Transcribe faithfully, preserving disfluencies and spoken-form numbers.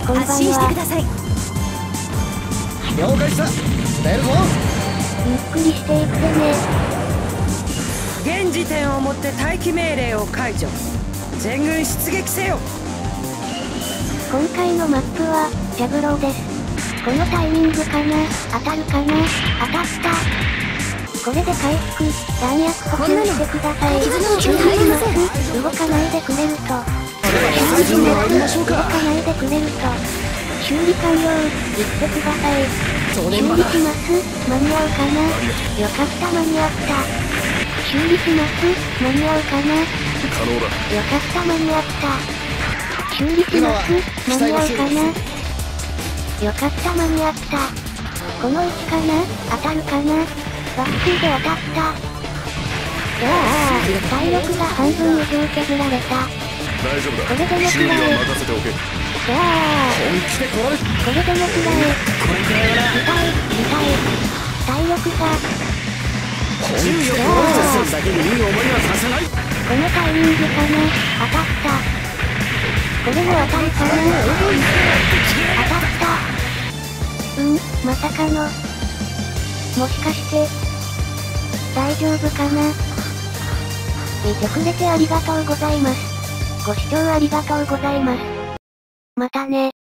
こんばんは。 発進してください。 了解した。出るぞ。 ゆっくりしていってね。 現時点をもって待機命令を解除。全軍出撃せよ。 今回のマップはジャブローです。このタイミングかな。当たるかな。当たった。これで回復、弾薬補給してください。 傷の修理しま入りません。 す。動かないでくれると。 最初に参りましょう動かか。 ないでくれると。修理完了、言ってください。 正修理念場だ。 します。間に合うかな。よかった間に合った。修理します。間に合うかな。 可能だ。 よかった間に合った。修理します間に合うかな。よかった間に合った。この位置かな。当たるかな。バックで当たった。うわあ、体力が半分以上削られた。 大丈夫だ。 これでも修理は食らえ。 任せておけ。 うわあ、 本気で来られる。 これでも食らえ。 これくらいはな。 痛い、痛い。体力が、 本気で来られる。先にいい思いはさせない。 このタイミングかな。当たった。これも当たるかな。当たった。うん、まさかの。もしかして、大丈夫かな。見てくれてありがとうございます。ご視聴ありがとうございます。またね。